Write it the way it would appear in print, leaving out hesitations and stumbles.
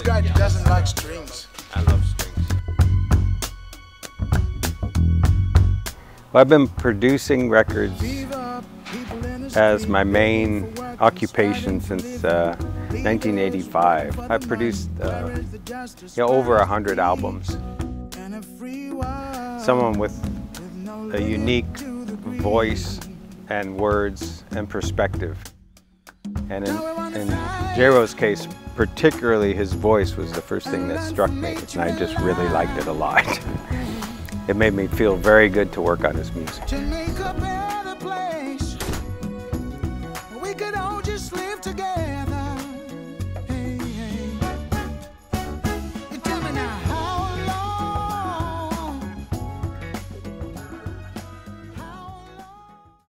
guy that doesn't like strings. I love strings. Well, I've been producing records as my main occupation since 1985. I've produced over 100 albums. Someone with a unique voice and words and perspective. And in Jehro's case, particularly his voice was the first thing that struck me, and I just really liked it a lot. It made me feel very good to work on his music.